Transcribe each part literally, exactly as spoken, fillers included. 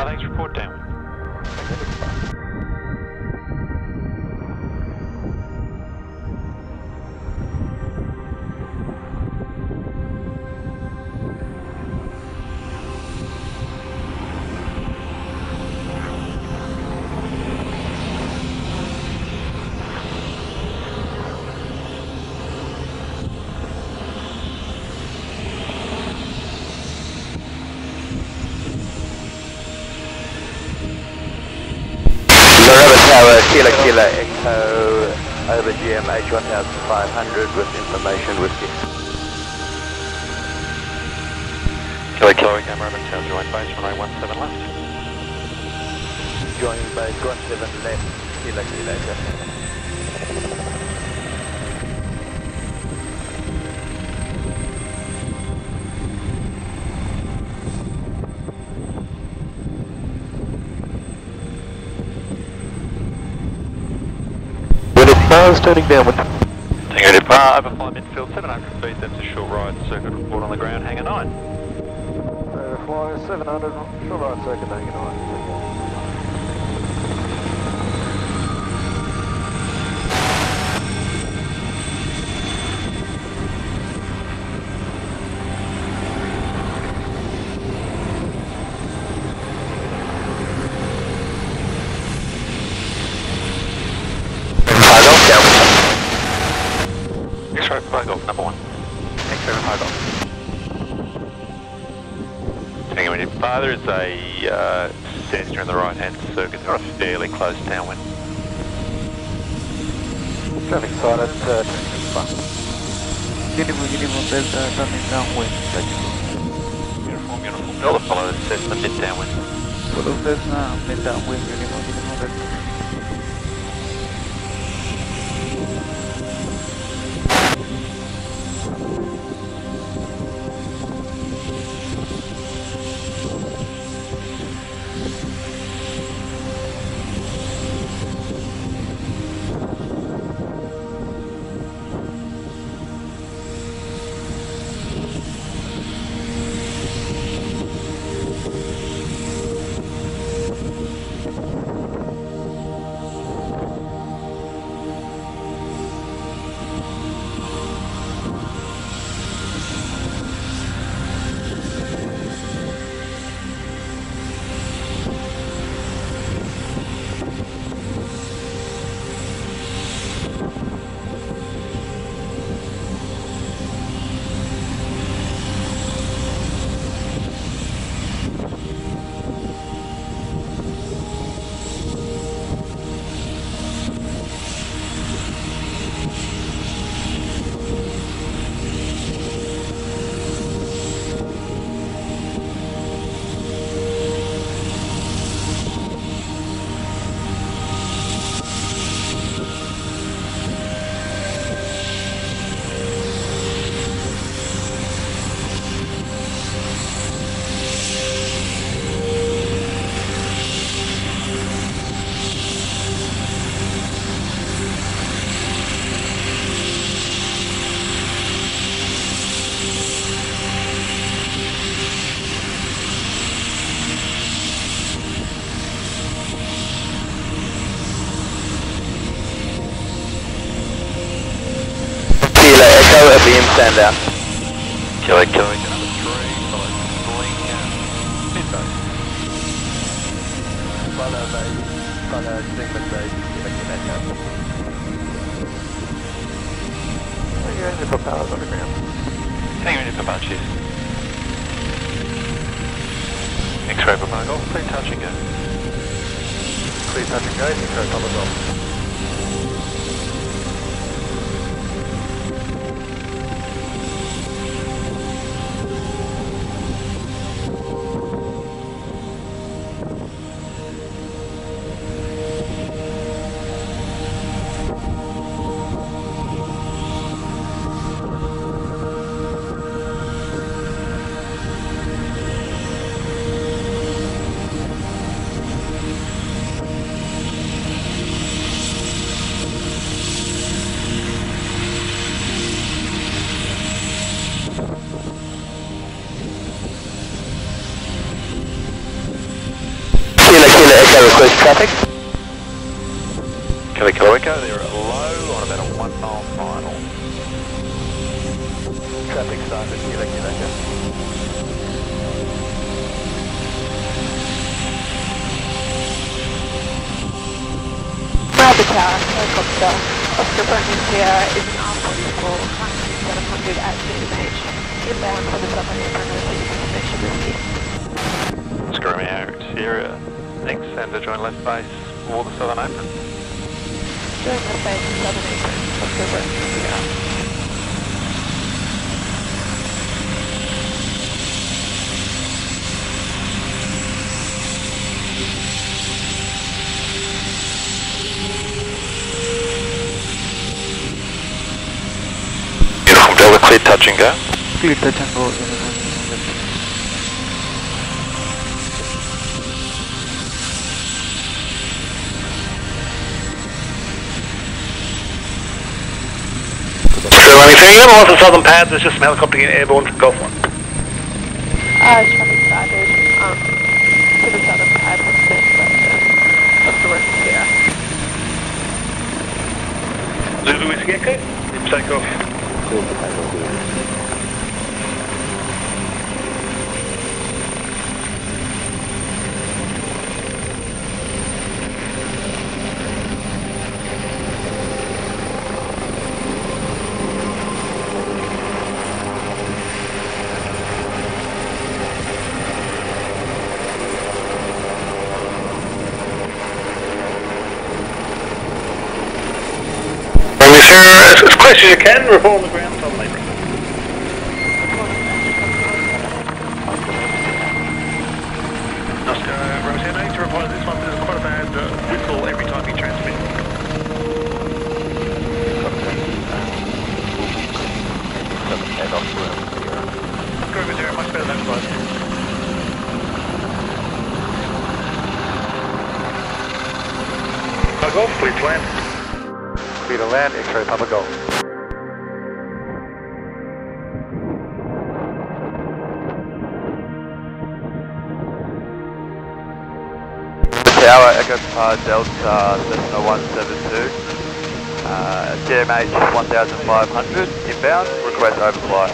thanks, report downwind. Tower, Kilo Kilo Echo, over G M H one thousand five hundred with information with you. Kilo Kilo Echo, Robert Tower, join base, runway one seven left. Joining base one seven left, Kilo Kilo Echo. Bars turning downwind. Tango Bar, overfly midfield, seven hundred feet, that's a short ride, circuit report on the ground, hangar nine. Overfly seven hundred, short ride circuit, hangar nine. X-ray Fly Golf, number one. X-ray Fly Golf. Tango India Bar, there is a uh, sensor in the right hand circuit, got a fairly close downwind. Traffic sighted, uh, turning far. Uniform, uniform, there's uh, turning downwind. Uniform, uniform. Delta follow Cessna mid downwind. Follow Cessna mid downwind, uniform, uniform, there's beam stand down. Kilo Kilo Echo number three, follow Sling, mid base. Follow base, follow Sigmund base, Kilo Kilo Echo. Tango India propellers on the ground. Tango India Papa, cheers. X-ray Papa Golf, clear touch and go. Clear touch and go, X-ray Papa Golf. East traffic. Kilo Kilo Echo, they're at low on about a one mile final. Traffic started, Kilo Kilo Echo. RAAF Air Helicopter, Oscar Brandon Sierra is an R forty-four, seven hundred at C M H, inbound for the Southern Emergency Information Rescue. Screw me out, Sierra. Thanks, and to join left base for the Southern Apron. Join left base in Southern Apron, Oscar Brandon Sierra. Beautiful, Delta, clear touch and go. Clear touch and go. So anything, you know, the southern pads, there's just some helicopter getting airborne from Golf one. Uh, traffic started, um, to the southern pad with the Oscar Brandon Sierra. Zulu Whiskey Echo, takeoff. As, as close as you can, report on the ground, Southern Apron. Oscar, Rosie, I need to report this one, there's quite a bad uh, whistle every time you transmit. Go over there, much better than that side. Golf, please land. Clear to land, X-ray Papa Golf. Tower, Echo Papa Delta, Cessna one seven two. Uh, C M H one thousand five hundred, inbound, request overfly.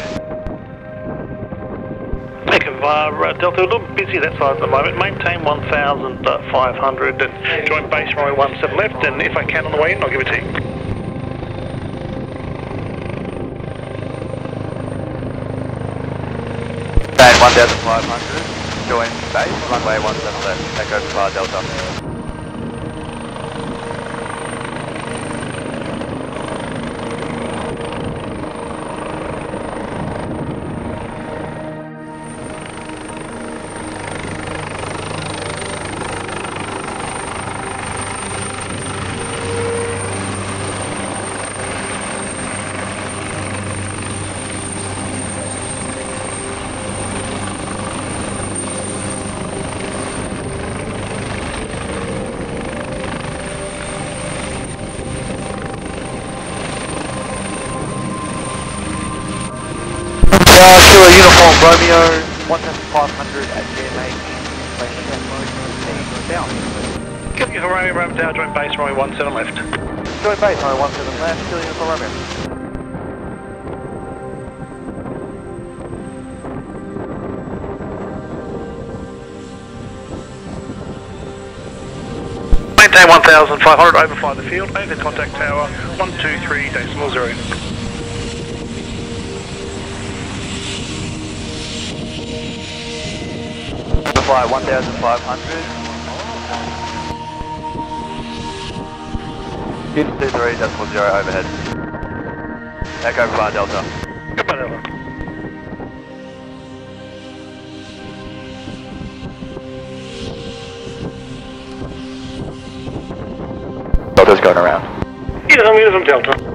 Echo uh, Delta, a little busy that side at the moment. Maintain one thousand five hundred and join base runway one seven left, and if I can on the way in, I'll give it to you. one thousand five hundred, join base, runway one seven left, Echo Papa Delta. Uh, Kilo Uniform Romeo, one thousand five hundred at G M H, station at mode, down. Kilo Uniform Romeo, Romeo Tower, join base runway one seven left. Join base, runway one seven left, Kilo Uniform Romeo. Maintain one thousand five hundred, overfly the field, over contact tower, one two three decimal zero. Fly one thousand five hundred. two three decimal zero overhead. Echo Papa Delta. Goodbye, Delta. Delta's going around. Uniform, Uniform Delta.